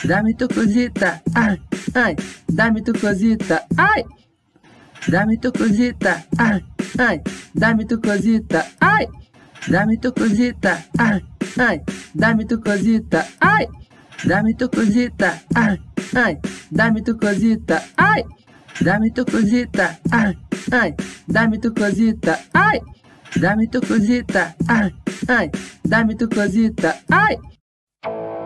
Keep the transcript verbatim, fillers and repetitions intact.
Dá-me tu cosita, ai, ai, dá-me tu cosita, ai. Dá-me tu cosita, ai, ai, dá-me tu cosita, ai. Dá-me tu cosita, ai, ai, dá-me tu cosita, ai. Dá-me tu cosita, ai, ai, dá-me tu cosita, ai. Dá-me tu cosita, ai, ai, dá-me tu cosita, ai. Dá-me tu cosita, ai, ai, dá-me tu cosita, ai.